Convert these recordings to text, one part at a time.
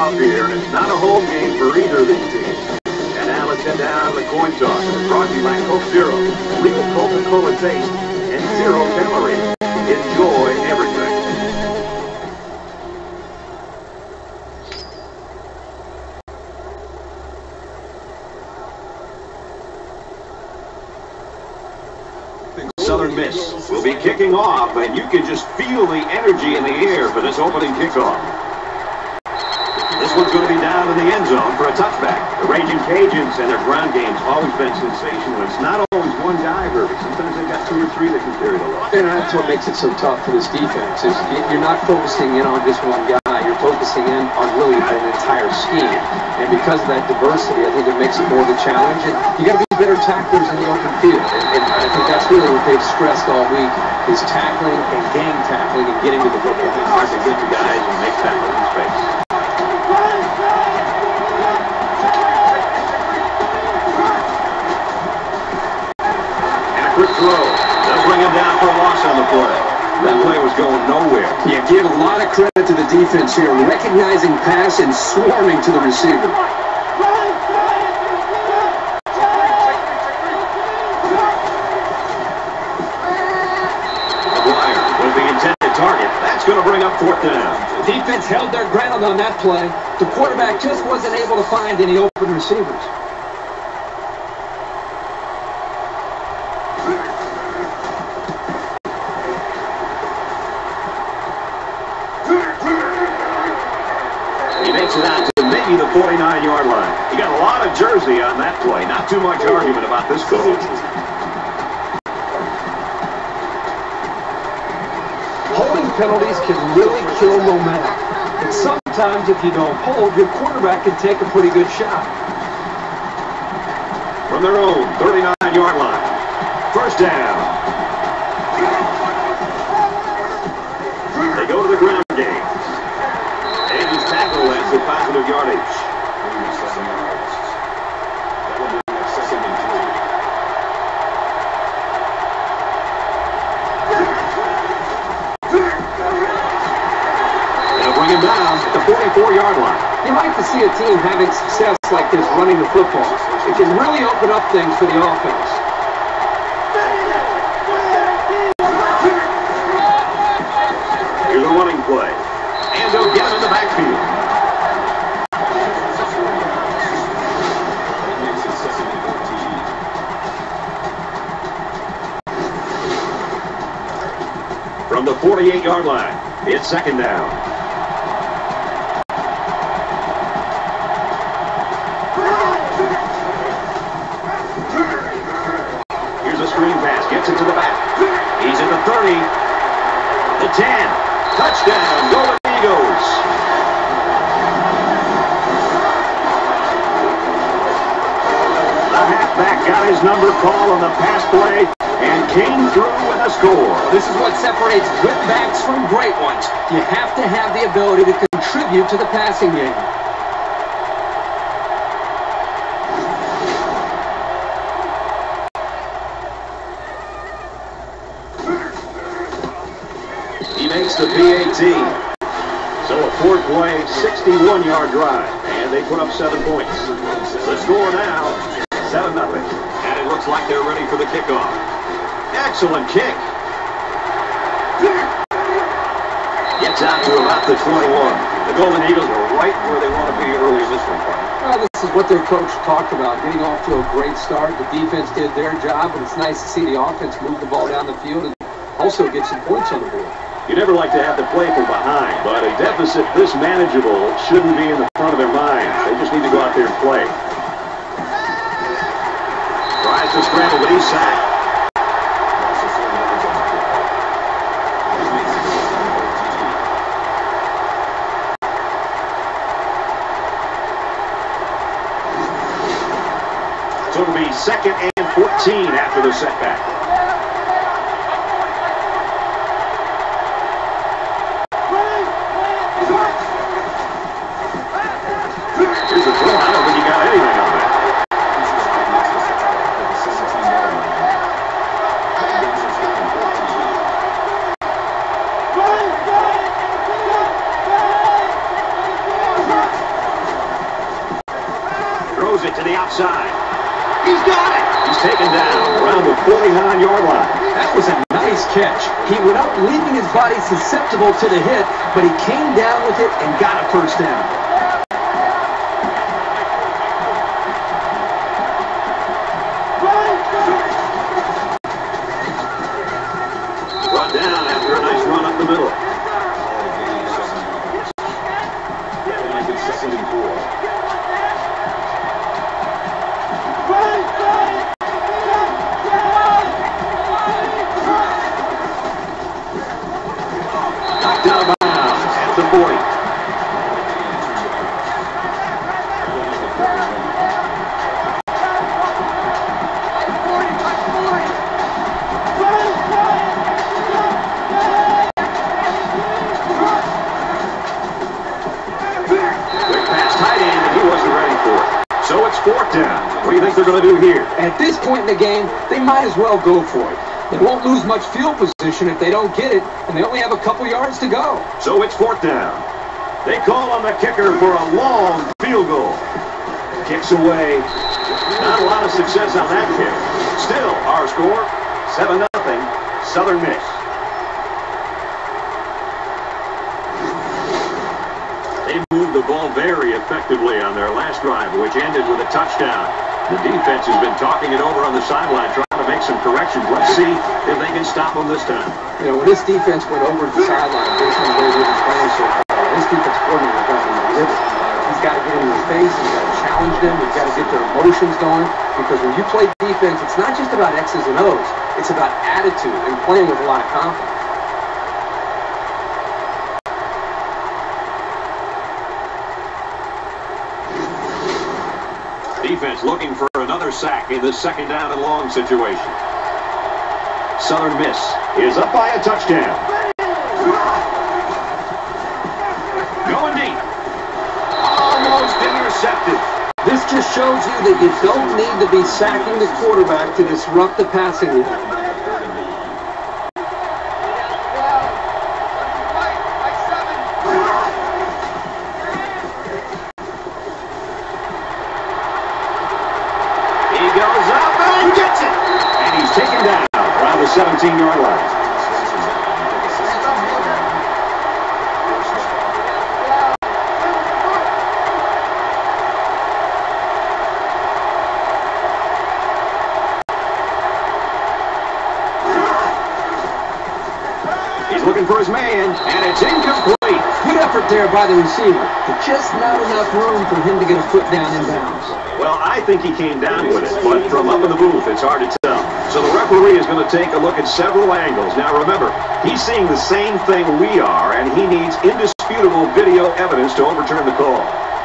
kickoff here, and it's not a home game for either of these teams. And now let's head down the coin toss. It's brought to you by Coke Zero. Legal Coca-Cola taste and 0 calories. Enjoy everything. Southern Miss will be kicking off, and you can just feel the energy in the air for this opening kickoff. This one's going to be down in the end zone for a touchback. The Raging Cajuns and their ground game's always been sensational. It's not always one guy, Herbie. Sometimes they've got 2 or 3 that can carry the load. And that's what makes it so tough for this defense. Is you're not focusing in on just one guy. You're focusing in on really an entire scheme. And because of that diversity, I think it makes it more of a challenge. And you got to be better tacklers in the open field. And I think that's really what they've stressed all week is tackling and gang tackling and getting to the football. It's hard to get to guys and make tackles in space. Quick throw. They'll bring him down for a loss on the play. That play was going nowhere. You give a lot of credit to the defense here, recognizing pass and swarming to the receiver. McGuire was the intended target. That's going to bring up 4th down. The defense held their ground on that play. The quarterback just wasn't able to find any open receivers. To maybe the 49-yard line. He got a lot of jersey on that play. Not too much argument about this goal. Holding penalties can really kill momentum. And sometimes if you don't hold, your quarterback can take a pretty good shot. From their own 39-yard line. 1st down. They go to the ground game. And his tackle lands at positive yardage. They'll bring him down at the 44-yard line. You like to see a team having success like this running the football. It can really open up things for the offense. Here's a running play. And they'll get him in the backfield. From the 48-yard line, it's 2nd down. Here's a screen pass, gets it to the back. He's in the 30, the 10. Touchdown, Golden Eagles. The halfback got his number called on the pass play and came through with a score. This is what separates good backs from great ones. You have to have the ability to contribute to the passing game. He makes the PAT. So a 4th-play, 61-yard drive. And they put up 7 points. The score now, 7-0. And it looks like they're ready for the kickoff. Excellent kick. Gets out to about the 21. The Golden Eagles are right where they want to be early in this one. Well, this is what their coach talked about, getting off to a great start. The defense did their job, and it's nice to see the offense move the ball down the field and also get some points on the board. You never like to have to play from behind, but a deficit this manageable shouldn't be in the front of their minds. They just need to go out there and play. Tries to scramble, but he's sacked. So it'll be 2nd and 14 after the setback. Here's a throw. I don't think he got anything on that. throws it to the outside. He's got it! He's taken down around the 49-yard line. That was a nice catch. He went up leaving his body susceptible to the hit, but he came down with it and got a first down. Brought down after a nice run up the middle. Second and 4. Knocked out of bounds at the 40. Quick pass, tight end, and he wasn't ready for it. So it's fourth down. What do you think they're going to do here? At this point in the game, they might as well go for it. They won't lose much field position if they don't get it, and they only have a couple yards to go. So it's fourth down. They call on the kicker for a long field goal. Kicks away. Not a lot of success on that kick. Still, our score, 7-0, Southern Miss. They moved the ball very effectively on their last drive, which ended with a touchdown. The defense has been talking it over on the sideline, trying to make some corrections. Let's see if they can stop them this time. You know, when this defense went over to the sideline, based on the way they've been playing so far, this defense coordinator got to be livid. He's got to get in their face. He's got to challenge them. He's got to get their emotions going. Because when you play defense, it's not just about X's and O's. It's about attitude and playing with a lot of confidence. Defense looking for another sack in this second down and long situation. Southern Miss is up by a touchdown. Going deep. Almost intercepted. This just shows you that you don't need to be sacking the quarterback to disrupt the passing game. He goes up and gets it. And he's taken down around the 17-yard line. He's looking for his man, and it's incomplete. Good effort there by the receiver, but just not enough room for him to get a foot down in bounds. Well, I think he came down with it, but from up in the booth, it's hard to tell. So the referee is going to take a look at several angles. Now, remember, he's seeing the same thing we are, and he needs indisputable video evidence to overturn the call.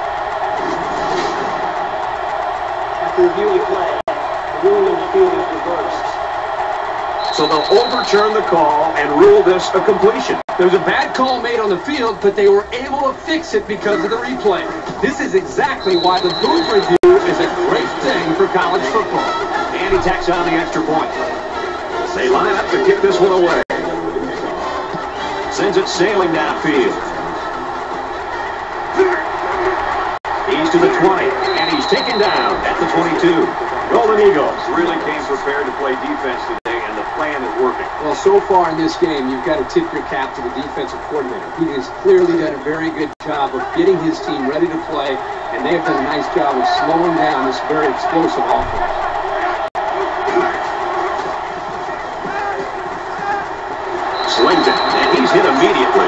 After reviewing play, the ruling of the field is reversed. So they'll overturn the call and rule this a completion. There's a bad call made on the field, but they were able to fix it because of the replay. This is exactly why the booth review is a great thing for college football. And he tacks on the extra point. They line up to kick this one away. Sends it sailing downfield. He's to the 20, and he's taken down at the 22. Golden Eagles really came prepared to play defense today, and the plan is working. Well, so far in this game, you've got to tip your cap to the defensive coordinator. He has clearly done a very good job of getting his team ready to play, and they have done a nice job of slowing down this very explosive offense. Slings it, and he's hit immediately.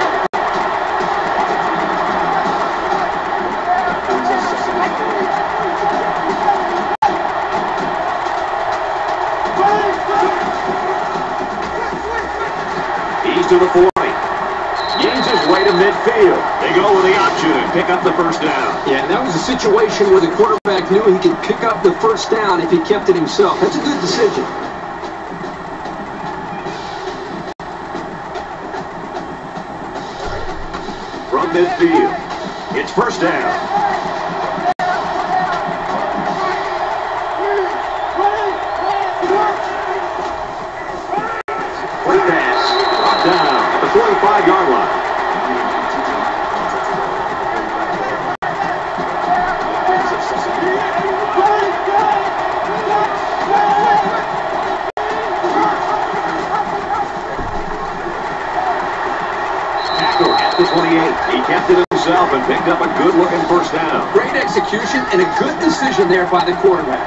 He's to the 40. Gains his way to midfield. They go with the option and pick up the first down. Yeah, that was a situation where the quarterback knew he could pick up the first down if he kept it himself. That's a good decision. From midfield, it's first down. Quick pass, brought down at the 45-yard line. kept it himself and picked up a good-looking first down. Great execution and a good decision there by the quarterback.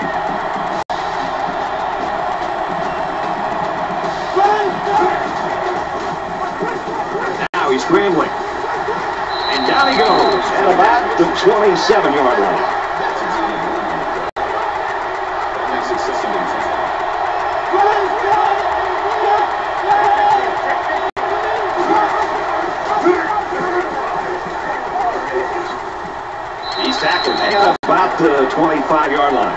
Now he's scrambling. And down he goes at about the 27-yard line. He's tackled at about the 25-yard line.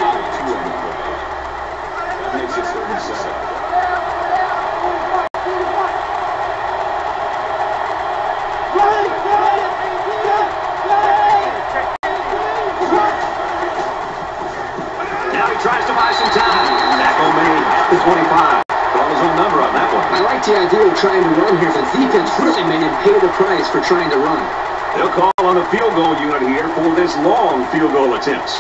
That makes it 37. Now he tries to buy some time. Tackle made at the 25. Call his own number on that one. I like the idea of trying to run here. The defense really made him pay the price for trying to run. They'll call on the field goal unit here for this long field goal attempts.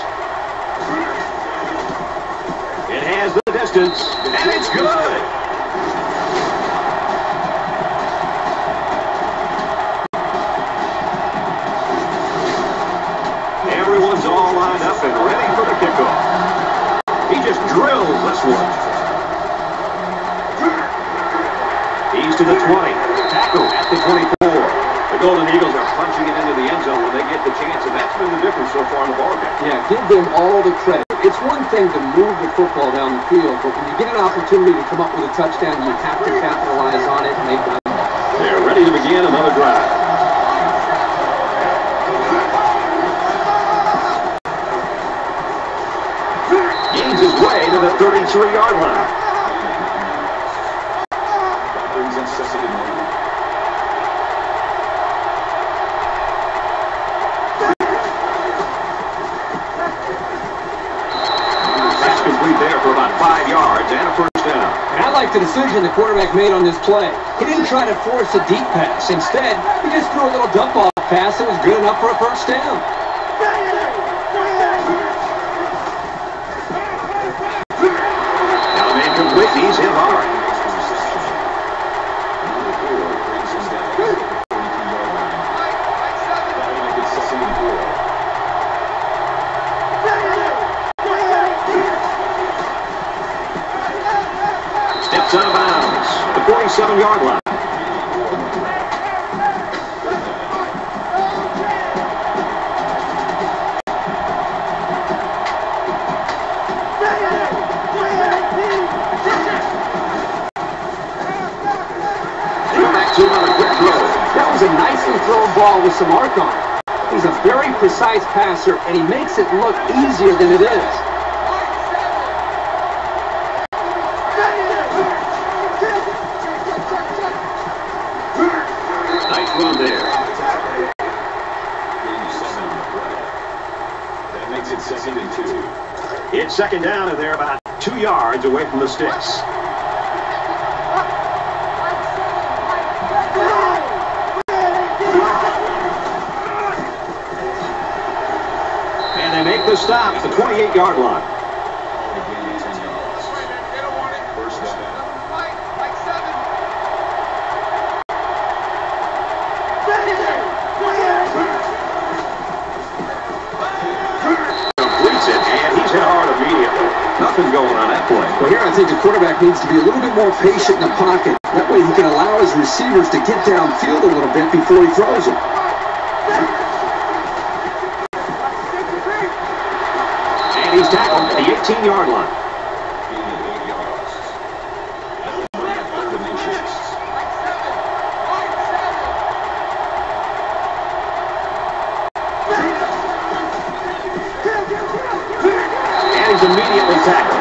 It has the distance, and it's good. Everyone's all lined up and ready for the kickoff. He just drills this one. He's to the 20. Tackle at the 24. The Golden Eagles are punching it into the end zone when they get the chance, and that's been the difference so far in the ballgame. Yeah, give them all the credit. It's one thing to move the football down the field, but when you get an opportunity to come up with a touchdown, you have to capitalize on it, and they've done it. They're ready to begin another drive. Gains his way to the 33-yard line. That brings in second and 1. There for about 5 yards and a first down. And I like the decision the quarterback made on this play. He didn't try to force a deep pass. Instead, he just threw a little dump-off pass that was good enough for a first down. Now the man complete. He's hit hard. Steps out of bounds. The 47-yard line. That was a nicely thrown ball with some arc on it. He's a very precise passer, and he makes it look easier than it is. Nice run there. That makes it second and 2. It's second down, and they're about 2 yards away from the sticks. They make the stop at the 28-yard line. First down. Completes it, and he's hit hard immediately. Nothing going on that play. Well, here I think the quarterback needs to be a little bit more patient in the pocket. That way he can allow his receivers to get downfield a little bit before he throws it. He's tackled at the 18-yard line. And he's immediately tackled.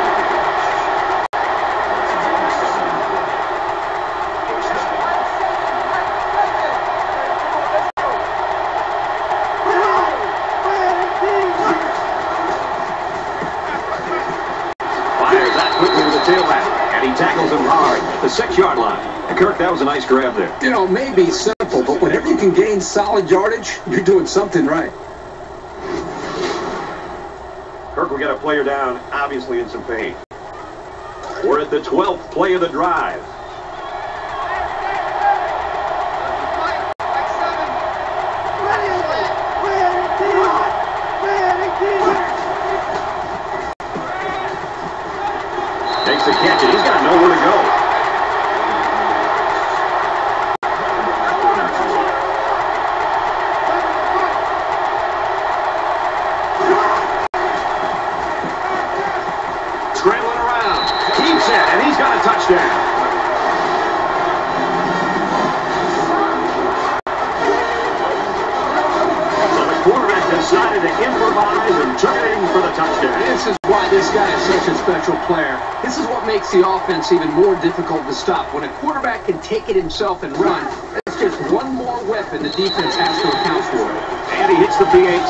Tackles him hard at the 6-yard line. And Kirk, that was a nice grab there. You know, it may be simple, but whenever you can gain solid yardage, you're doing something right. Kirk, we got a player down, obviously in some pain. We're at the 12th play of the drive. to catch it. He's got nowhere to go. Scrambling around. Keeps it, and he's got a touchdown. Decided to improvise and turn it in for the touchdown. This is why this guy is such a special player. This is what makes the offense even more difficult to stop. When a quarterback can take it himself and run, that's just one more weapon the defense has to account for. And he hits the PAT.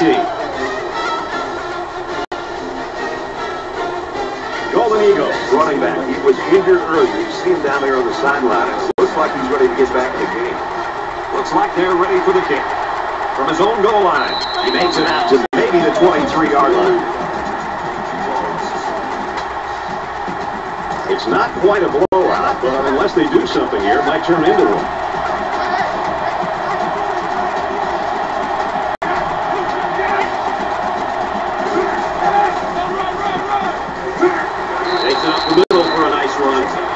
Golden Eagle, running back. He was injured earlier. You see him down there on the sideline. It looks like he's ready to get back in the game. Looks like they're ready for the kick. From his own goal line, he makes it out to maybe the 23-yard line. It's not quite a blowout, but unless they do something here, it might turn into one. Takes it up the middle for a nice run.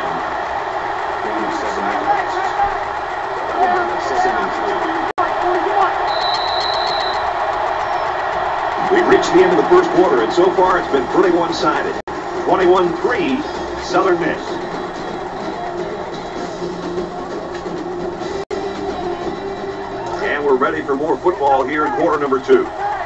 We've reached the end of the first quarter, and so far it's been pretty one-sided. 21-3, Southern Miss. And we're ready for more football here in quarter number 2.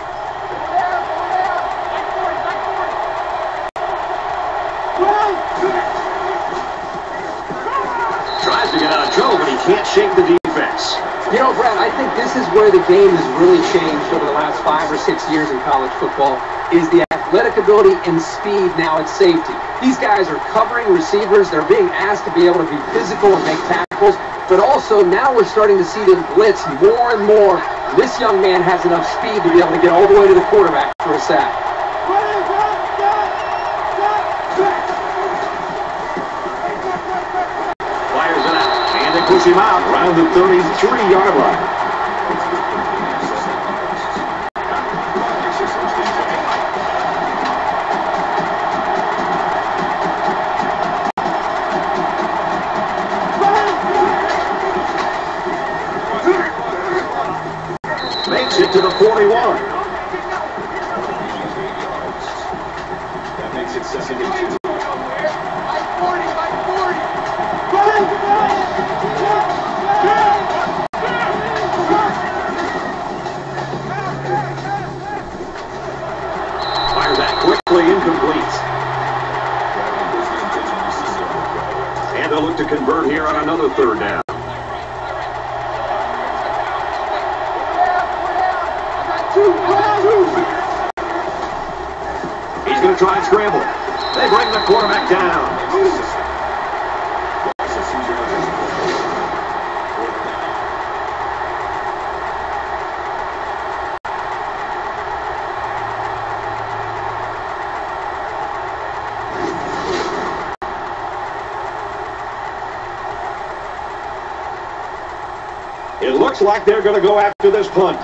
Tries to get out of trouble, but he can't shake the defense. You know, Brad, I think this is where the game has really changed over the last 5 or 6 years in college football, is the athletic ability and speed now at safety. These guys are covering receivers. They're being asked to be able to be physical and make tackles, but also now we're starting to see them blitz more and more. This young man has enough speed to be able to get all the way to the quarterback for a sack. Fires it out, and they push him out around the 33-yard line. Makes it to the 41. That makes it 2nd and 2. Fires that quickly, incomplete. And they'll look to convert here on another 3rd down. He's going to try and scramble. They bring the quarterback down. It looks like they're going to go after this punt.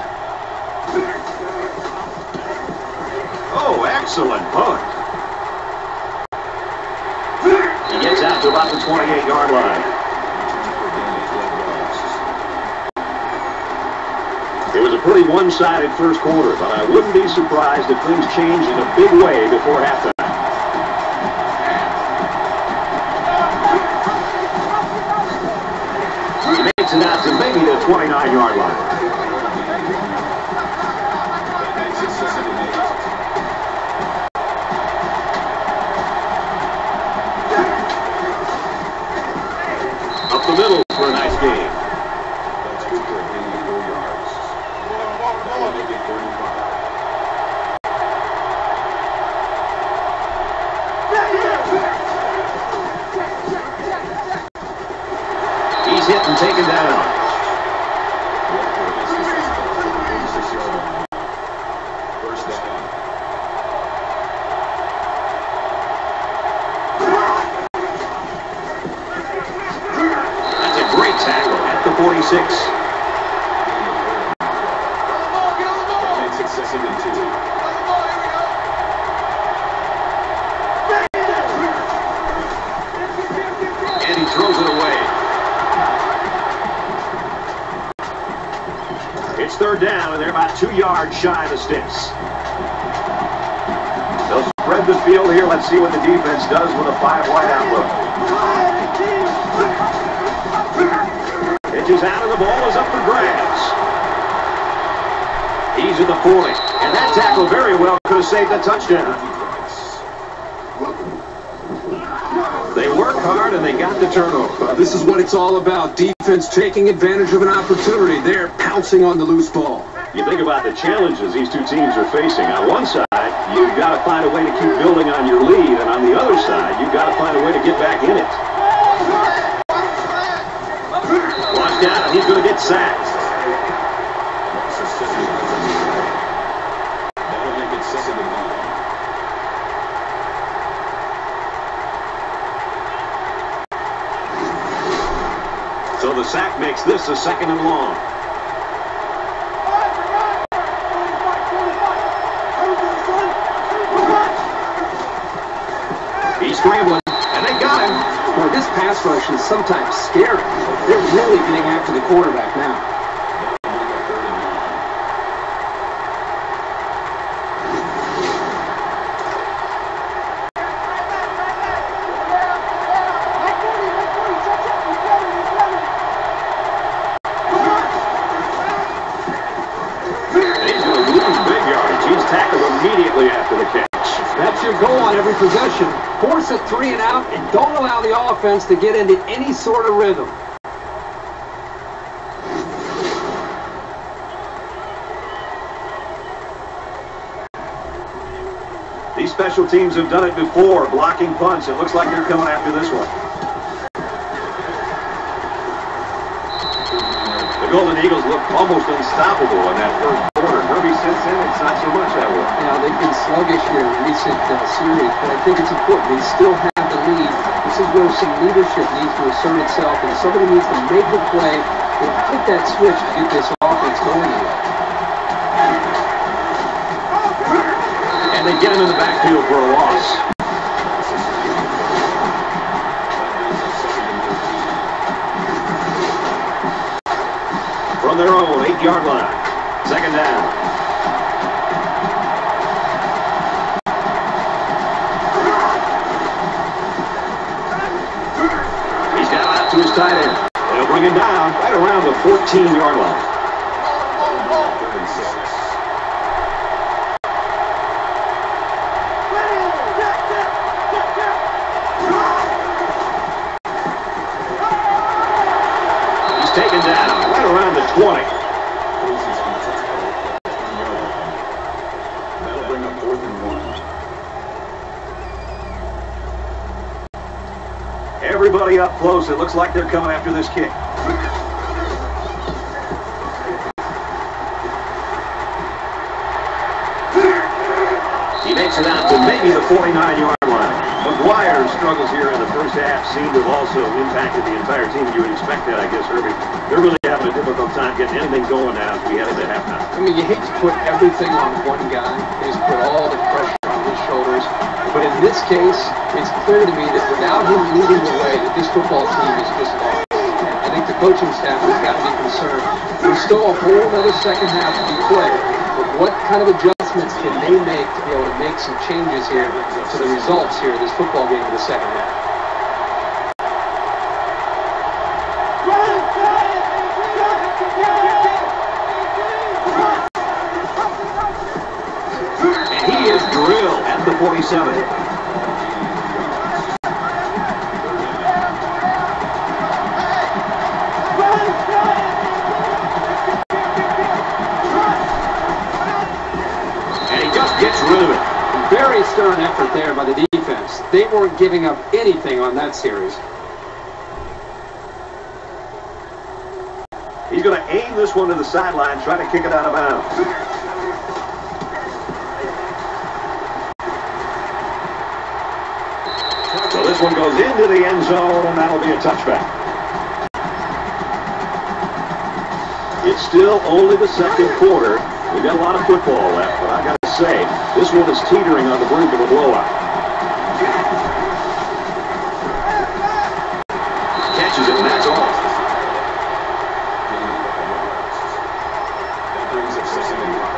Oh, excellent punt. He gets out to about the 28-yard line. It was a pretty one-sided first quarter, but I wouldn't be surprised if things changed in a big way before halftime. He makes it out to maybe the 29-yard line. Up the middle for a nice game. That's good for 84 yards. That will make it 35. He's hit and taken down. First down. That's a great tackle at the 46. That makes it 2nd and 2. about 2 yards shy of the sticks. They'll spread the field here. Let's see what the defense does with a 5-wide outlook. Pitches out and the ball is up for grabs. He's at the 40. And that tackle very well could have saved a touchdown. They work hard and they got the turnover. This is what it's all about. Defense taking advantage of an opportunity. They're pouncing on the loose ball. You think about the challenges these two teams are facing. On one side, you've got to find a way to keep building on your lead. And on the other side, you've got to find a way to get back in it. Watch out, he's going to get sacked. That'll make it 2nd and 9. So the sack makes this a 2nd and long. He's scrambling, and they got him. Boy, this pass rush is sometimes scary. They're really getting after the quarterback now. He's going to lose big yardage. He's tackled immediately after the catch. That's your goal on every possession. Force it 3 and out, and don't allow the offense to get into any sort of rhythm. These special teams have done it before, blocking punts. It looks like they're coming after this one. The Golden Eagles look almost unstoppable in that first quarter. Herbie, since then, it's not so much that way. Now, they've been sluggish here in recent series, but I think it's important. They still have the lead. This is where some leadership needs to assert itself, and somebody needs to make the play and hit that switch to get this offense going again. And they get him in the backfield for a loss. From their own 8-yard line. 2nd down. He's got out to his tight end. They'll bring him down right around the 14-yard line. He's taken down right around the 20. That'll bring up 4th and 1. Everybody up close. It looks like they're coming after this kick. He makes it out to maybe the 49-yard line. McGuire struggles here in the first half. Seemed to have also impacted the entire team. You would expect that, I guess, Herbie. They're really having a difficult time getting anything going now as we head into halftime. I mean, you hate to put everything on one guy. You just put all the pressure on his shoulders. But in this case, it's clear to me that without him leading the way, that this football team is just lost. And I think the coaching staff has got to be concerned. There's still a whole other second half to be played. But what kind of adjustments can they make to be able to make some changes here to the results here of this football game in the second half? And he is drilled at the 47. Gets rid of it. Very stern effort there by the defense. They weren't giving up anything on that series. He's going to aim this one to the sideline, try to kick it out of bounds. So this one goes into the end zone, and that'll be a touchback. It's still only the second quarter. We've got a lot of football left, but I got to say, this one is teetering on the brink of a blowout. Catches it, and that's all. That brings up 2nd and 5.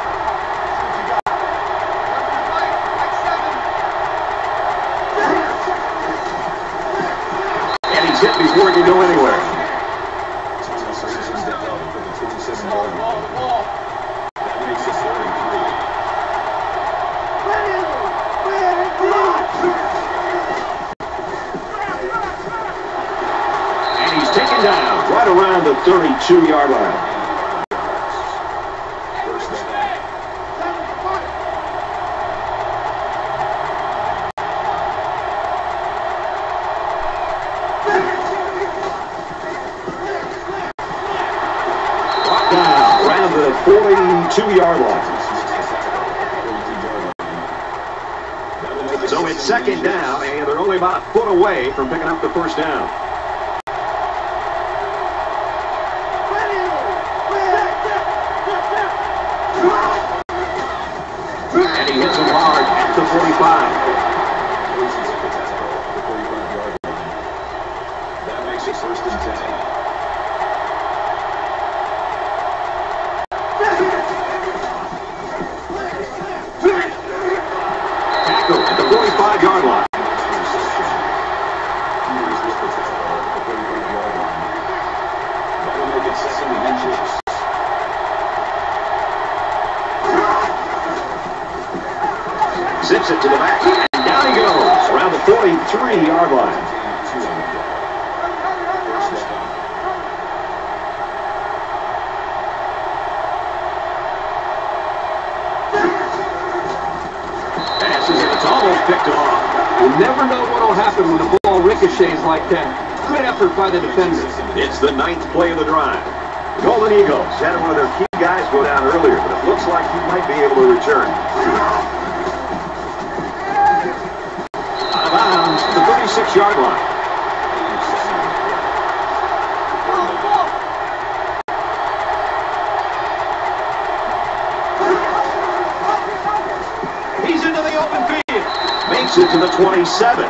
to go anywhere. That makes it 4 and 3. And he's taken down right around the 32-yard line. Down around the 42-yard line. So it's second down, and they're only about a foot away from picking up the first down. And he hits him hard at the 45. That makes it 1st and 10. At the 45-yard line. That'll make it 2nd and inches. Zips it to the back, and down he goes around the 43-yard line. Picked off. You never know what will happen when the ball ricochets like that. Good effort by the defender. It's the 9th play of the drive. The Golden Eagles had one of their key guys go down earlier, but it looks like he might be able to return. Out of bounds to the 36-yard line. He's into the open field. Makes it to the 27.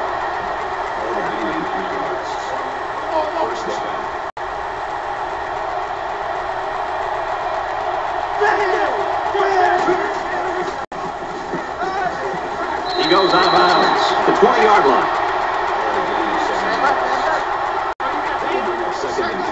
He goes out of bounds. The 20-yard line. That'll bring up 2nd and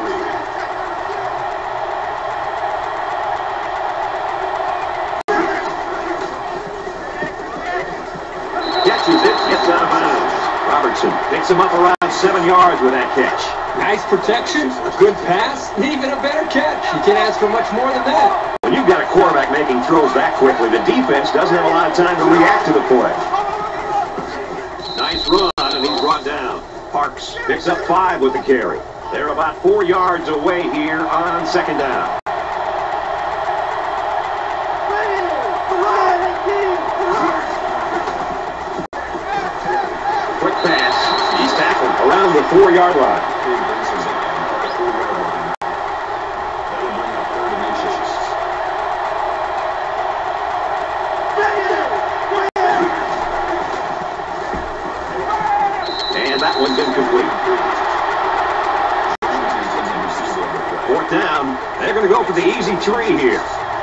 3. Catches it, gets out of bounds. Robertson picks him up around 7 yards with that catch. Nice protection, a good pass, and even a better catch. You can't ask for much more than that. When you've got a quarterback making throws that quickly, the defense doesn't have a lot of time to react to the play. Nice run, and he's brought down. Parks picks up 5 with the carry. They're about 4 yards away here on second down. Quick pass. He's tackled around the 4-yard line. That'll bring up 3rd and inches. And that one's incomplete. 4th down. They're going to go for the easy tree here.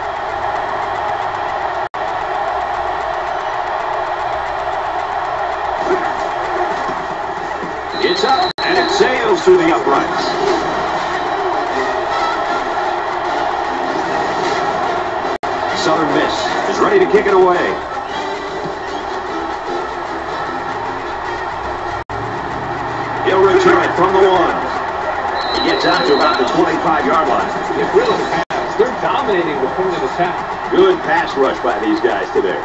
It's up, and it sails through the uprights. Southern Miss is ready to kick it away. He'll return it from the 1. He gets out to about the 25-yard line. It really has. They're dominating the point of attack. Good pass rush by these guys today.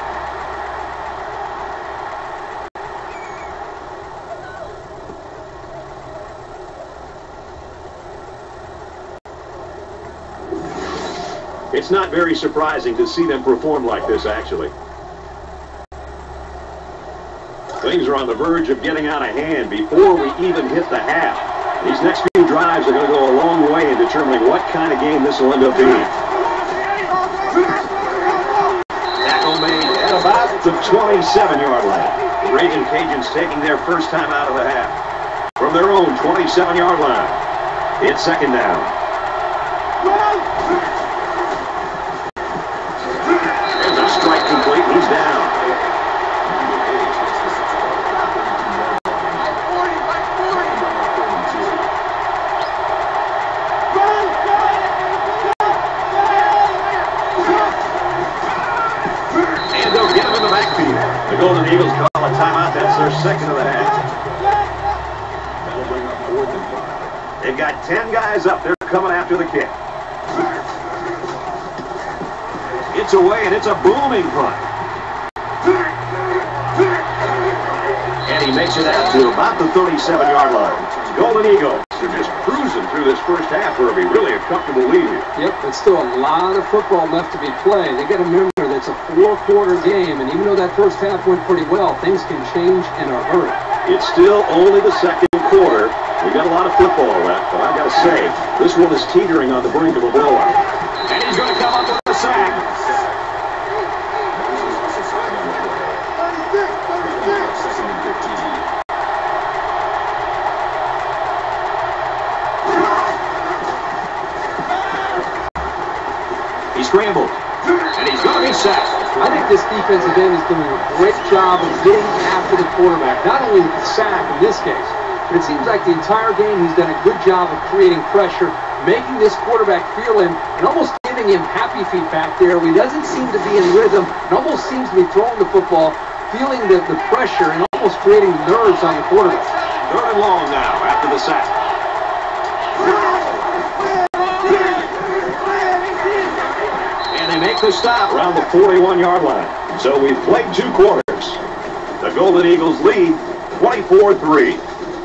It's not very surprising to see them perform like this, actually. Things are on the verge of getting out of hand before we even hit the half. These next few drives are going to go a long way in determining what kind of game this will end up being. Tackle made at about the 27-yard line. The Raging Cajuns taking their first time out of the half. From their own 27-yard line, it's second down. There's a strike complete. He's down. they'll get him in the backfield. The Golden Eagles call a timeout. That's their second of the half. That'll bring up 4th and 5. They've got 10 guys up there coming after the kick. It's away, and it's a booming punt. And he makes it out to about the 37-yard line. Golden Eagles are just cruising through this first half, Herbie. Really a comfortable lead here. Yep, but still a lot of football left to be played. They got to remember that's a 4-quarter game, and even though that first half went pretty well, things can change in a hurry. It's still only the second quarter. We've got a lot of football left, but I've got to say, this one is teetering on the brink of a blowout. And he's going to come up with a sack. He scrambled, and he's going to be sacked. I think this defensive end is doing a great job of getting after the quarterback. Not only the sack in this case, but it seems like the entire game he's done a good job of creating pressure, making this quarterback feel him, and almost giving him happy feet back there. He doesn't seem to be in rhythm, and almost seems to be throwing the football, feeling the pressure, and almost creating nerves on the quarterback. 3rd and long now after the sack. They make the stop around the 41-yard line. So we've played 2 quarters. The Golden Eagles lead 24-3.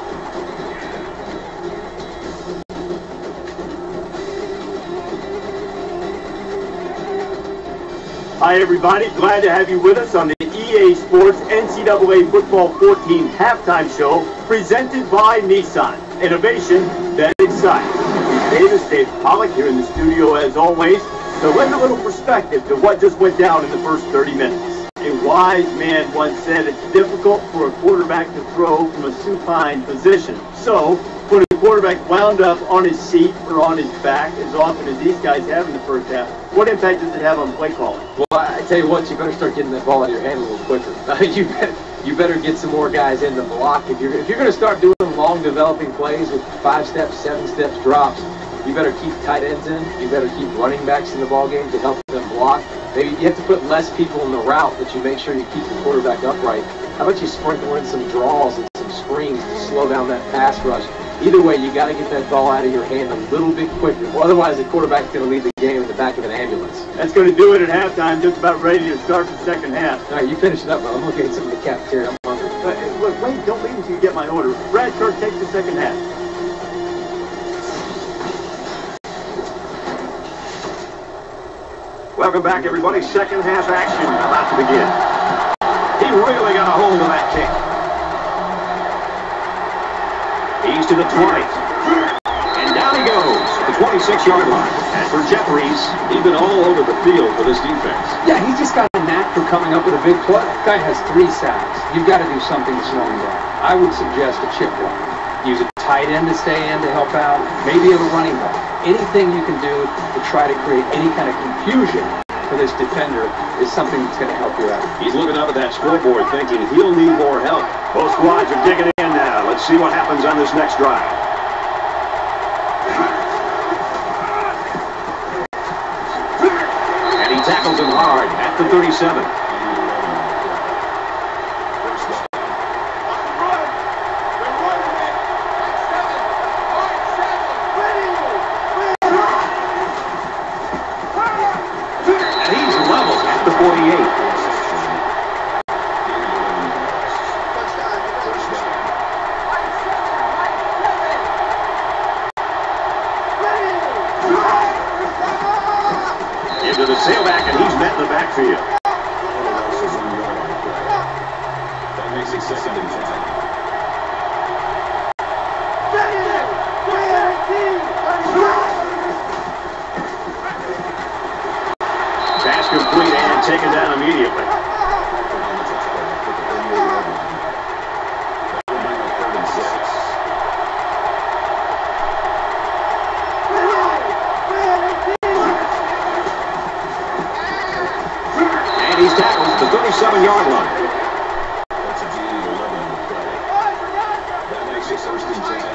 Hi everybody, glad to have you with us on the EA Sports NCAA Football 14 halftime show presented by Nissan. Innovation that excites. Davis, Dave Pollock here in the studio as always. To lend a little perspective to what just went down in the first 30 minutes. A wise man once said it's difficult for a quarterback to throw from a supine position. So, when a quarterback wound up on his seat or on his back, as often as these guys have in the first half, what impact does it have on play calling? Well, I tell you what, you better start getting that ball out of your hand a little quicker. You better get some more guys in the block. If you're going to start doing long developing plays with 5 steps, 7 steps, drops, you better keep tight ends in. You better keep running backs in the ball game to help them block. Maybe you have to put less people in the route, but you make sure you keep the quarterback upright. How about you sprinkle in some draws and some screens to slow down that pass rush? Either way, you got to get that ball out of your hand a little bit quicker. Well, otherwise, the quarterback's going to lead the game in the back of an ambulance. That's going to do it at halftime. Just about ready to start the second half. All right, you finish it up, bro. I'm going to get something in the cafeteria. I'm hungry. Look, wait, don't leave until you get my order. Brad Kirk takes the second half. Welcome back, everybody. Second half action about to begin. He really got a hold of that kick. He's to the 20. And down he goes at the 26-yard line. And for Jeffries, he's been all over the field for this defense. Yeah, he's just got a knack for coming up with a big play. The guy has 3 sacks. You've got to do something to slow him down. I would suggest a chip block. Use a tight end to stay in to help out. Maybe a running back. Anything you can do to try to create any kind of confusion for this defender is something that's going to help you out. He's looking up at that scoreboard thinking he'll need more help. Both squads are digging in now. Let's see what happens on this next drive. And he tackles him hard at the 37. Into the sailback, and he's met in the backfield. That makes it 2nd and 10. Pass complete and taken down immediately. He's tackled at the 37-yard line. That's a gain of 11 on the play. That makes it 1st and 10.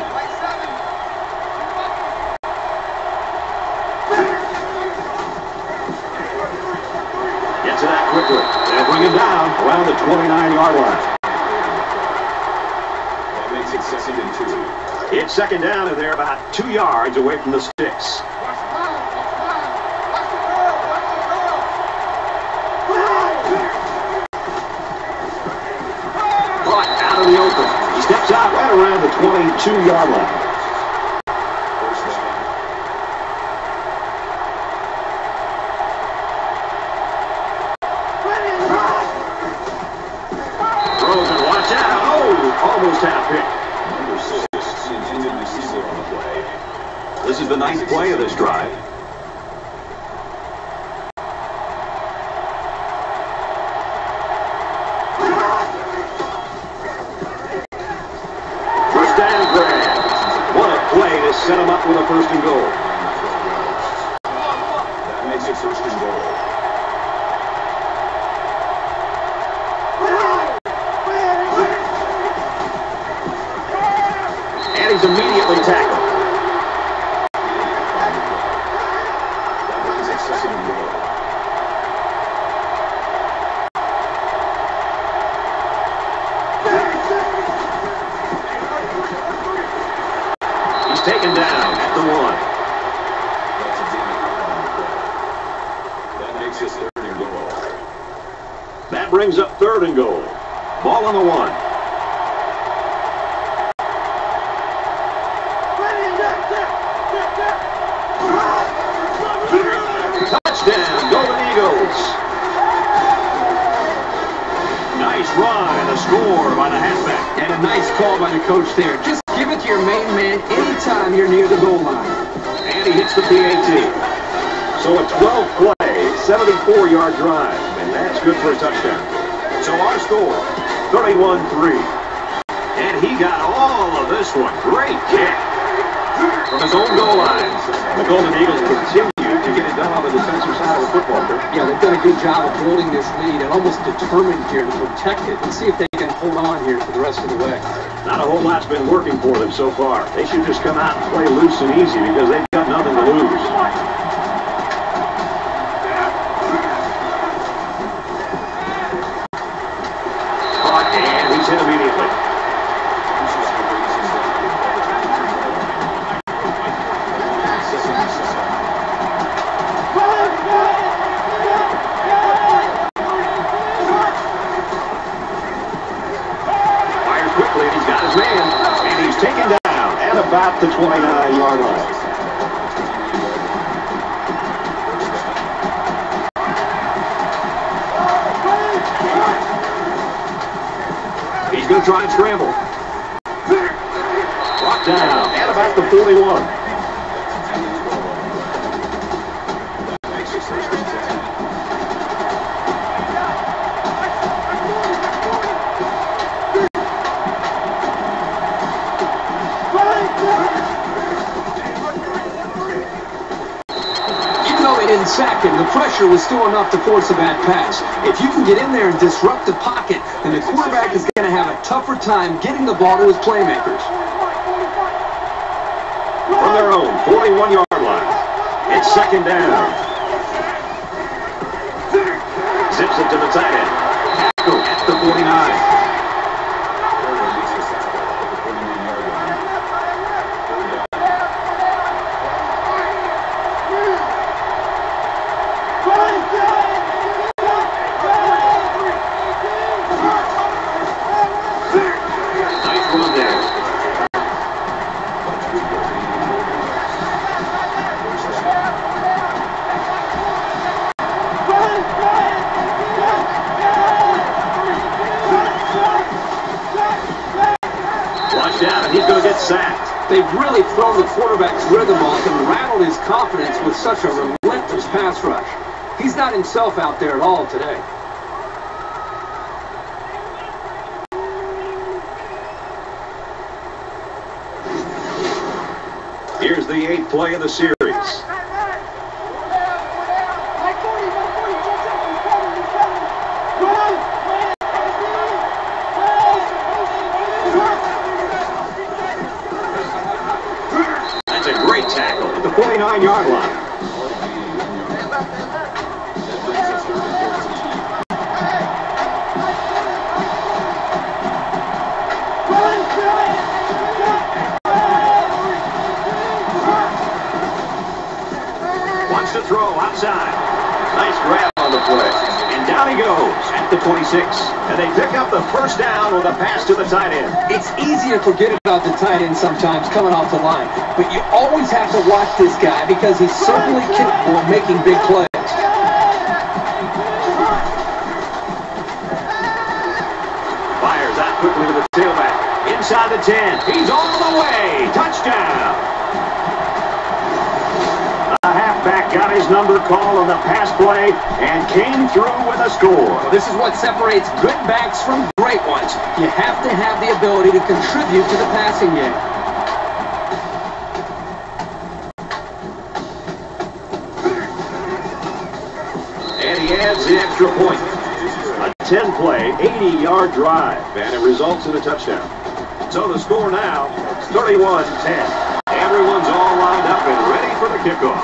Gets it out quickly. They'll bring him down around the 29-yard line. That makes it 2nd and 2. It's 2nd down, and they're about 2 yards away from the sticks. Caught out of the open. He steps out right around the 22-yard line. Throws and watch out. Oh, almost half hit. Number 6, the intended receiver on the play. This is the 9th play of this drive. First down grab. What a play to set him up with a 1st and goal. That makes it 1st and goal. And he's immediately tackled. That makes it 2nd and goal. He's taken down at the 1. That's a damn hard on the play. That makes it 3rd and goal. That brings up 3rd and goal. Ball on the 1. Touchdown, Golden Eagles. Nice run and a score by the halfback. And a nice call by the coach there. Just give it to your main man anytime you're near the goal line. And he hits the PAT. So a 12-play, 74-yard drive, and that's good for a touchdown. So our score, 31-3. And he got all of this one. Great kick from his own goal line. The Golden Eagles continue to get it done on the defensive side of the football field. Yeah, they've done a good job of holding this lead and almost determined here to protect it. Let's see if they can hold on here for the rest of the way. Not a whole lot's been working for them so far. They should just come out and play loose and easy because they've got nothing to lose. Caught, and he's hit immediately. Fires quickly, and he's got his man, and he's taken down at about the 29-yard line. He's going to try and scramble. Brought down at about the 41. Even though they didn't sack him, the pressure was still enough to force a bad pass. If you can get in there and disrupt the pocket, then the quarterback is going to have a tougher time getting the ball to his playmakers. From their own 41-yard line, it's 2nd down. Zips it to the tight end. Tackle at the 49. Nice run there. Flushed out, and he's going to get sacked. They've really thrown the quarterback's rhythm off and rattled his confidence with such a relentless pass rush. He's not himself out there at all today. Here's the 8th play of the series. That's a great tackle at the 49-yard line. at the 26. And they pick up the first down with a pass to the tight end. It's easy to forget about the tight end sometimes coming off the line, but you always have to watch this guy because he's certainly capable of making big plays. Fires out quickly to the tailback. Inside the 10. He's all the way. Touchdown. The halfback got his number called on the pass play and came through with a score. This is what separates good backs from great ones. You have to have the ability to contribute to the passing game. And he adds the extra point. A 10-play, 80-yard drive, and it results in a touchdown. So the score now, 31-10. Everyone's all lined up and ready for the kickoff.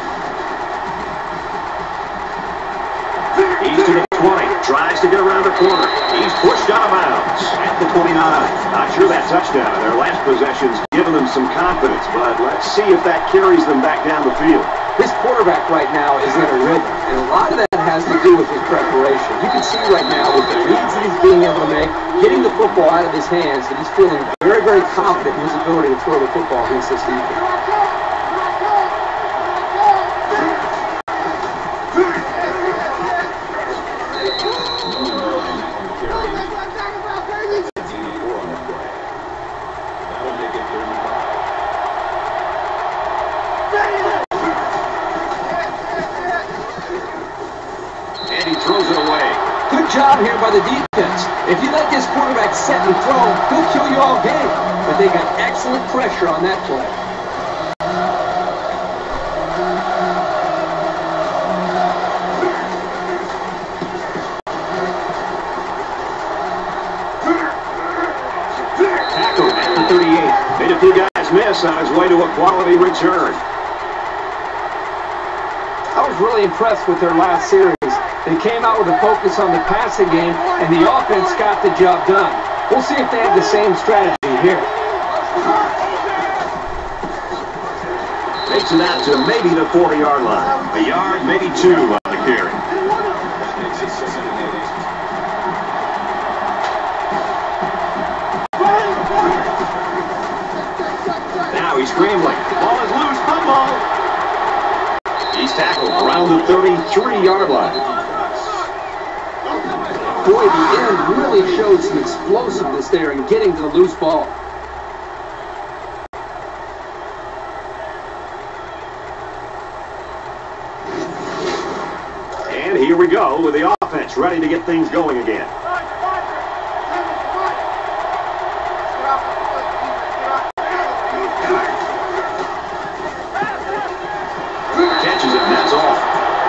He's to the 20, tries to get around the corner. He's pushed out of bounds at the 29. Not sure that touchdown in their last possession's given them some confidence, but let's see if that carries them back down the field. This quarterback right now is in a rhythm, and a lot of that has to do with his preparation. You can see right now with the reads that he's being able to make, getting the football out of his hands, that he's feeling very, very confident in his ability to throw the football against this defense. Job here by the defense. If you let this quarterback set and throw, he'll kill you all game. But they got excellent pressure on that play. Tackle at the 38. Made a few guys miss on his way to a quality return. I was really impressed with their last series. They came out with a focus on the passing game, and the offense got the job done. We'll see if they have the same strategy here. Takes it out to maybe the 40-yard line. A yard, maybe two on the carry. Now he's scrambling. Ball is loose. Fumble. He's tackled around the 33-yard line. Boy, the end really showed some explosiveness there in getting to the loose ball. And here we go with the offense ready to get things going again. Catches it, and that's all.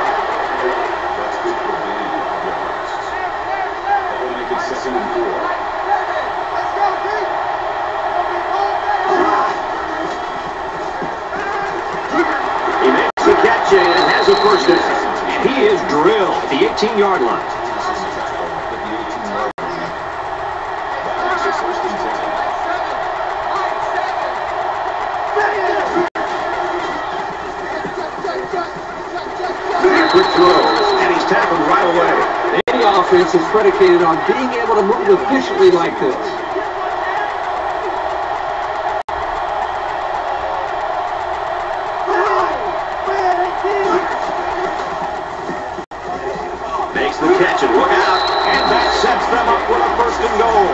He makes the catch and has a first down. And he is drilled at the 18-yard line. Quick throw, and he's tackled right away. Any offense is predicated on being able to move efficiently like this. Makes the catch and look out, and that sets them up with a first and goal.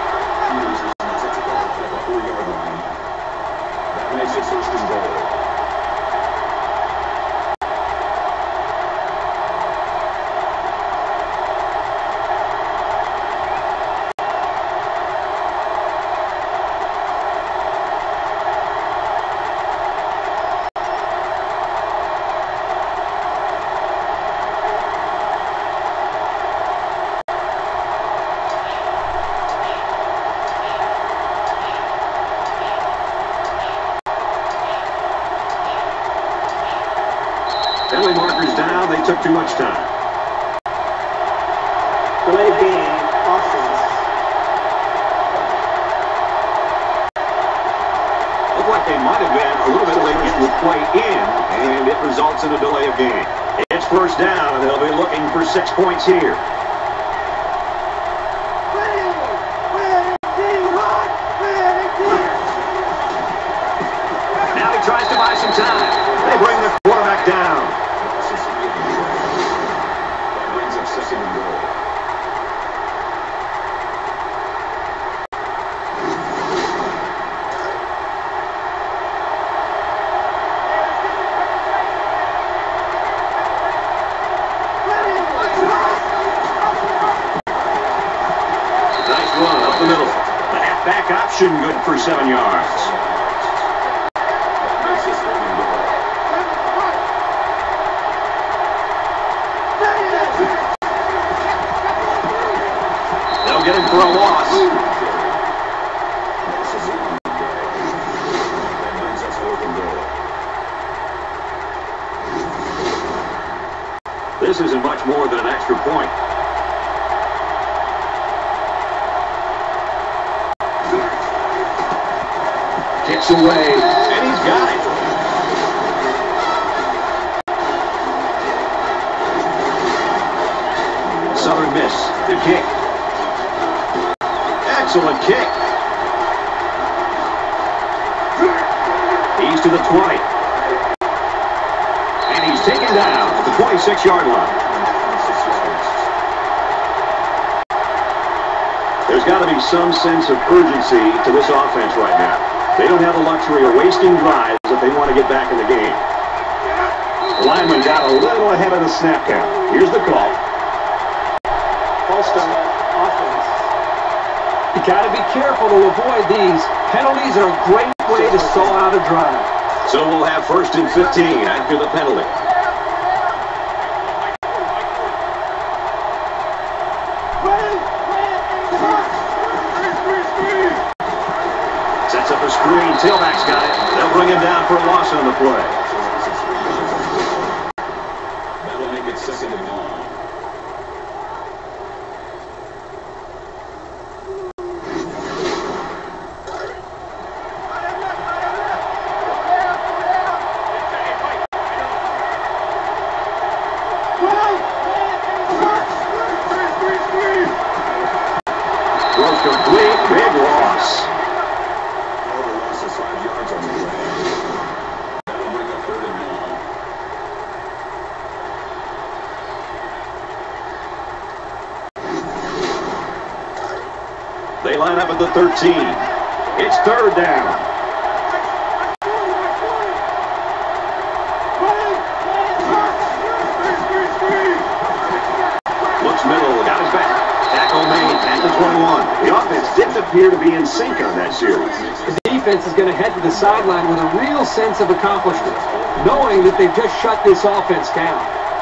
That makes it first and goal. Penalty markers down. They took too much time. Delay game, offense. Looked like they might have been a little bit late getting the play in, and it results in a delay of game. It's first down, and they'll be looking for 6 points here. time. They bring the quarterback down. That brings up second and goal. Nice run up the middle. The halfback option good for 7 yards. That makes it third and goal. They'll get him for a loss. That brings us fourth and goal. This isn't much more than an extra point. Kicks away. And he's got it. Southern Miss, the kick. Excellent kick. He's to the 20. And he's taken down at the 26-yard line. There's got to be some sense of urgency to this offense right now. They don't have the luxury of wasting drives if they want to get back in the game. The lineman got a little ahead of the snap count. Here's the call. False start offense. You got to be careful to avoid these. Penalties are a great way to stall out a drive. So we'll have 1st and 15 after the penalty. Sets up a screen. Tailback's got it. They'll bring him down for a loss on the play. That'll make it second and long. Throws complete. Big loss. Total loss of 5 yards on the play. That'll bring up third and long. They line up at the 13. It's third down. Looks middle, got his back. Tackle made at the 21. The offense didn't appear to be in sync on that series. The defense is going to head to the sideline with a real sense of accomplishment, knowing that they've just shut this offense down.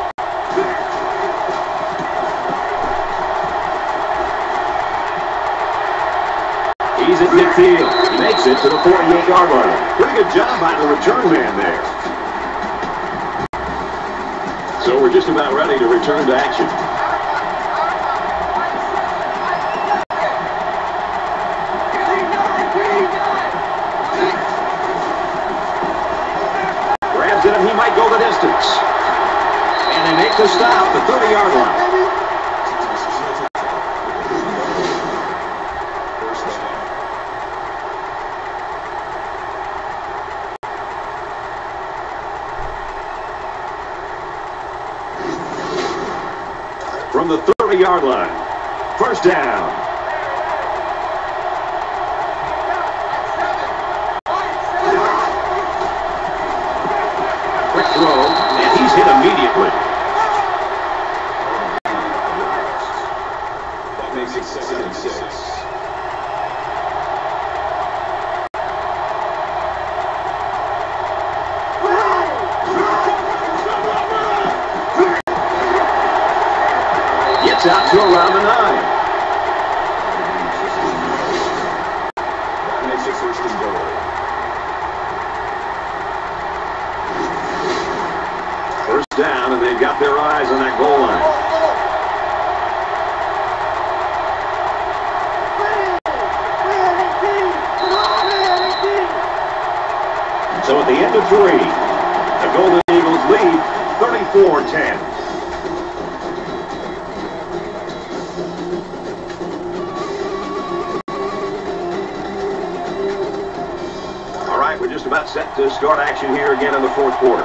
He's at midfield. He makes it to the 48-yard line. Pretty good job by the return man there. So we're just about ready to return to action. Grabs it and he might go the distance. And they make the stop, the 30-yard line. From the 30-yard line. First down. Quick throw, and he's hit immediately. That makes it second and 6. Gets out to around the 9. That makes it first and goal. First down, and they've got their eyes on that goal line. So at the end of 3, the Golden Eagles lead 34-10. All right, we're just just about set to start action here again in the fourth quarter.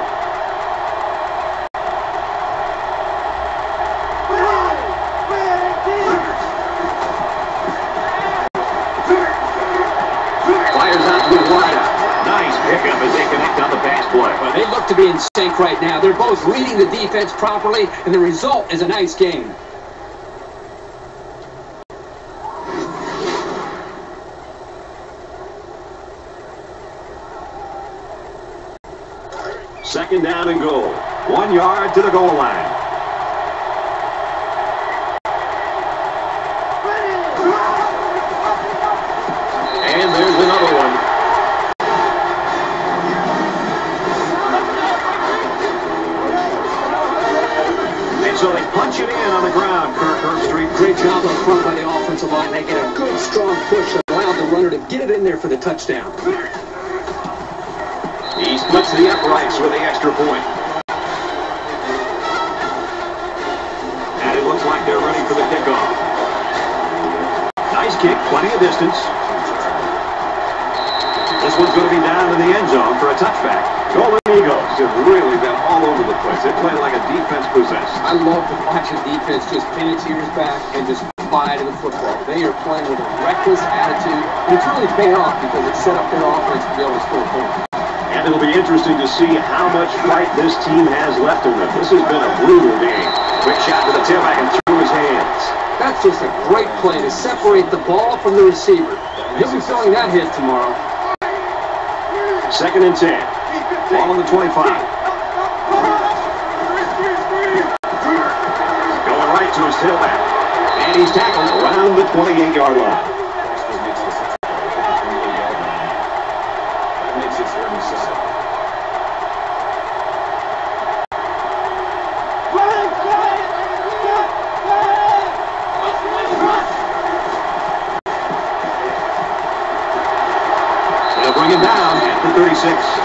Fires out to his wideout. Nice pickup as they connect on the pass play. Well, they look to be in sync right now. They're both reading the defense properly, and the result is a nice game. Second down and goal. 1 yard to the goal line. And there's another one. And so they punch it in on the ground, Kirk Herbstreit. Great job up front by the offensive line. They get a good, strong push that allowed the runner to get it in there for the touchdown. He splits the uprights with the extra point. And it looks like they're ready for the kickoff. Nice kick, plenty of distance. This one's going to be down in the end zone for a touchback. Golden Eagles have really been all over the place. They play like a defense possessed. I love to watch a defense just pin its ears back and just fly to the football. They are playing with a reckless attitude, and it's really paid off because it set up their offense to be able to score points. And it'll be interesting to see how much fight this team has left in them. This has been a brutal game. Quick shot to the tailback and through his hands. That's just a great play to separate the ball from the receiver. He'll be feeling that hit tomorrow. Second and 10. Ball on the 25. Going right to his tailback. And he's tackled around the 28-yard line. They'll bring him down at the 36.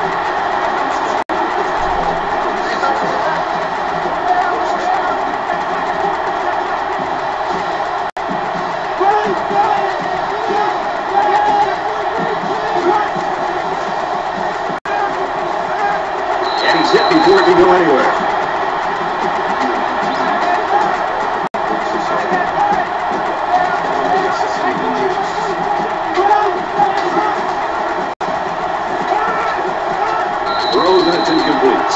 And he's hit before he can go anywhere. Throws and it's incomplete.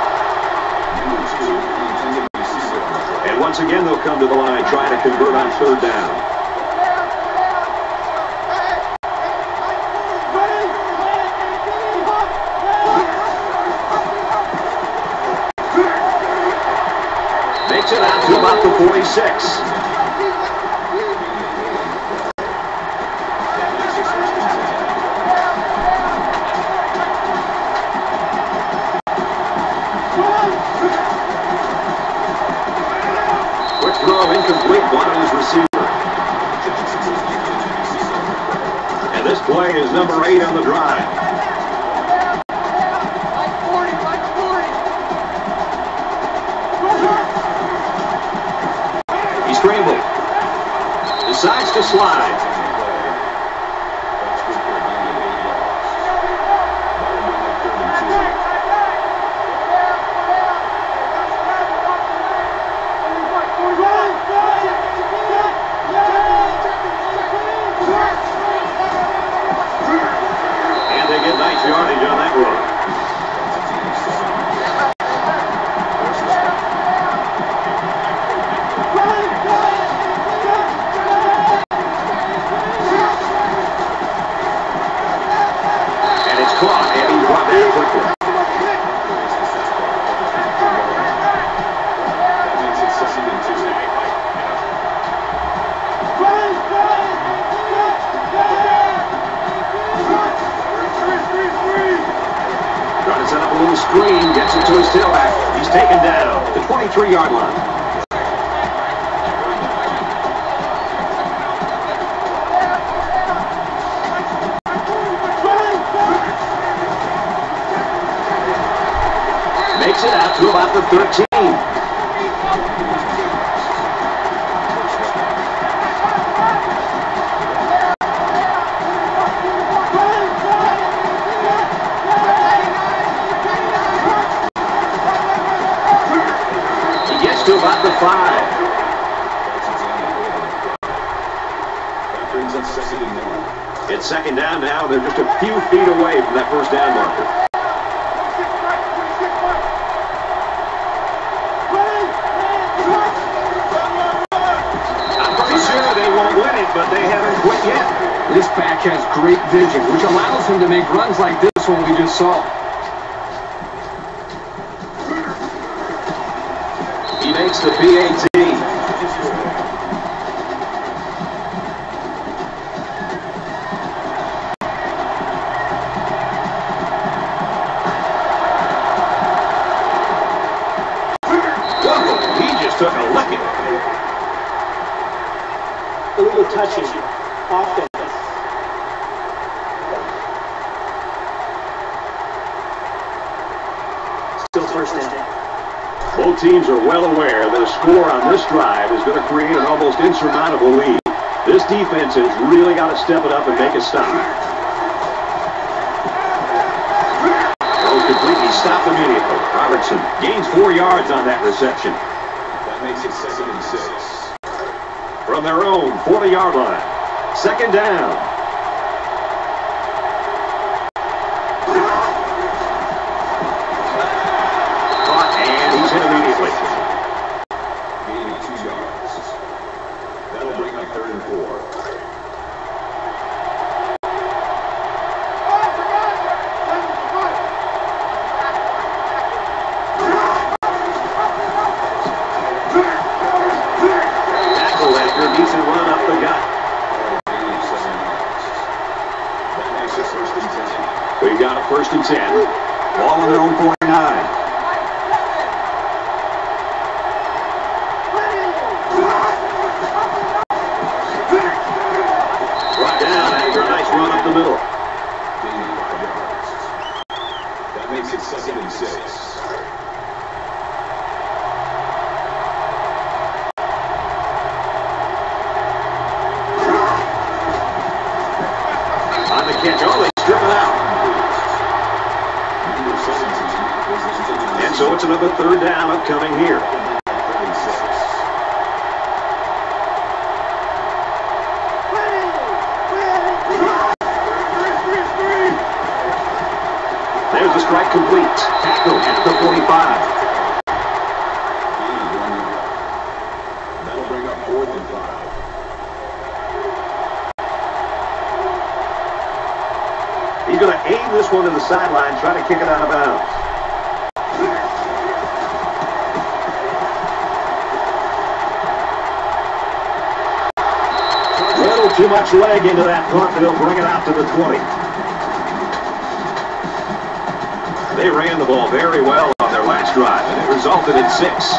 And once again, they'll come to the line trying to convert on third down. Makes it out to about the 46. Quick throw incomplete, wanted his receiver. And this play is number 8 on the drive. He scrambled. Decides to slide. And they get nice yardage on that run. And it's caught, and he's brought down quickly. Trying to set up a little screen, gets it to his tailback. He's taken down at the 23-yard line. Makes it out to about the 13. on 2nd and 1. It's 2nd down now. They're just a few feet away from that first down marker. I'm pretty sure they won't win it, but they haven't quit yet. This back has great vision, which allows him to make runs like this one we just saw. He makes the PAT. Took a licking. Illegal touching. Offense. Still first down. Both teams are well aware that a score on this drive is going to create an almost insurmountable lead. This defense has really got to step it up and make a stop. Throws completely stopped immediately. Robertson gains 4 yards on that reception. Makes it 2nd and 6. From their own 40-yard line. 2nd down. Caught, and he's hit immediately. Gaining 2 yards. That'll bring up 3rd and 4. Decent run up the gut. That makes it 1st and 10. We've got a 1st and 10. Ball on their own 49. Brought down after a nice run up the middle. Gaining 5 yards. That makes it 2nd and 6. Catch. Oh, they strip it out. And so it's another 3rd down upcoming here. There's the strike complete. Tackle at the 45. That'll bring up 4th and 5. He's going to aim this one to the sideline, try to kick it out of bounds. A little too much leg into that punt. They'll bring it out to the 20. They ran the ball very well on their last drive, and it resulted in 6.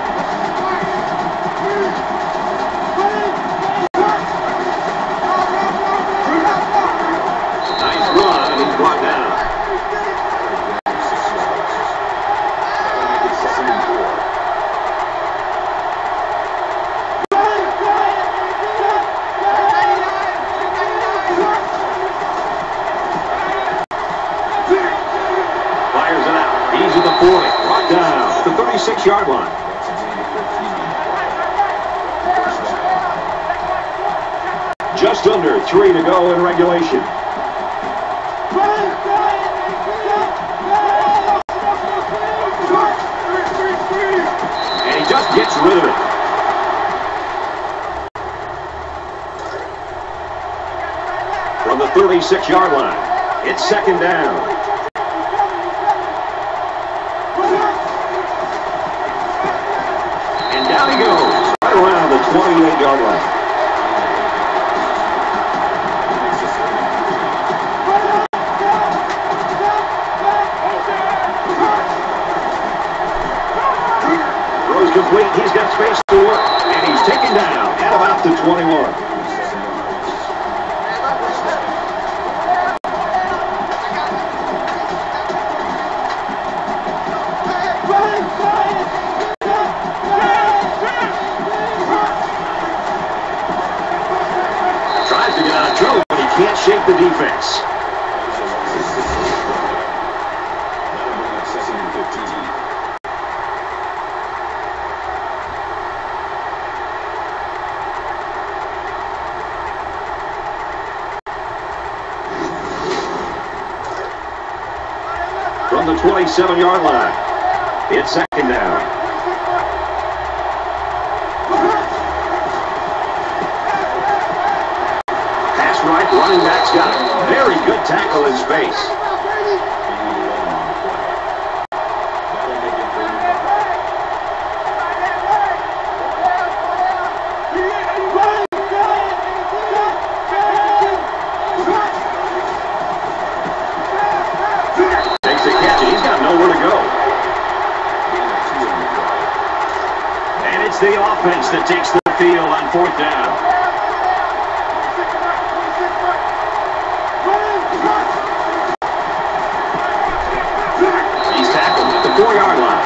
To the 40, brought down at the 36-yard line. Just under 3 to go in regulation. And he just gets rid of it. From the 36-yard line, it's 2nd down. Down he goes, right around the 28-yard line. Throws complete, he's got space to work, and he's taken down at about the 21. Can't shake the defense. from the 27-yard line. It's second down. Pass right, running back's got a very good tackle in space. Takes the catch, and he's got nowhere to go. And it's the offense that takes the field on fourth down. He's tackled at the 4-yard line.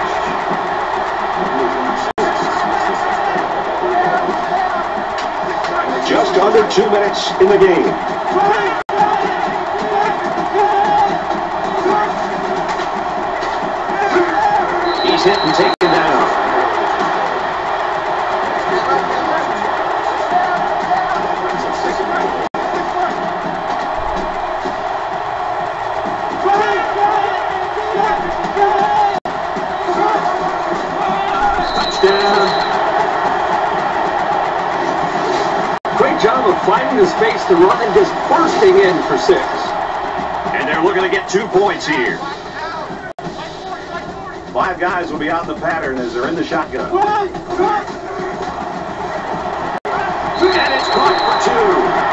Just under 2 minutes in the game. He's hit and taken down. Touchdown. Great job of finding the space to run and just bursting in for 6. And they're looking to get 2 points here. 5 guys will be out in the pattern as they're in the shotgun. And it's caught for 2.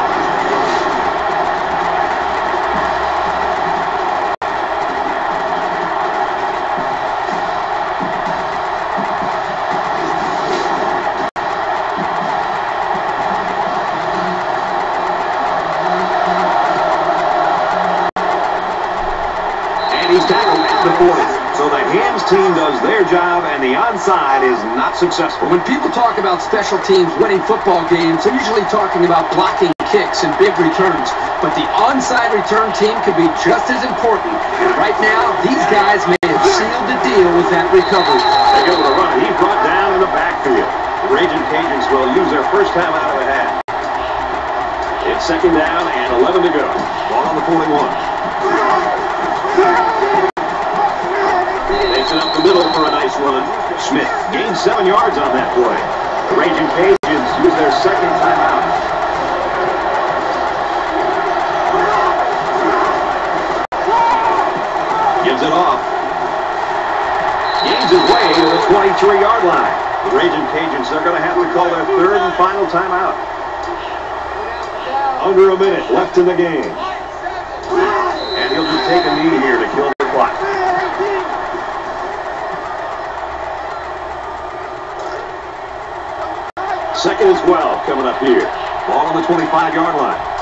And he's tackled at the 40. So the hands team does their job, and the onside is not successful. When people talk about special teams winning football games, they're usually talking about blocking kicks and big returns. But the onside return team could be just as important. And right now, these guys may have sealed the deal with that recovery. They go with a run. He brought down in the backfield. The Raging Cajuns will use their first time out of the half. It's second down and 11 to go. Ball on the 41. Takes it up the middle for a nice run. Smith gains 7 yards on that play. The Raging Cajuns use their second timeout. Gives it off. Gains his way to the 23-yard line. The Raging Cajuns are going to have to call their third and final timeout. Under a minute left in the game. And he'll just take a knee here to kill the clock. Second and 12 coming up here. Ball on the 25-yard line.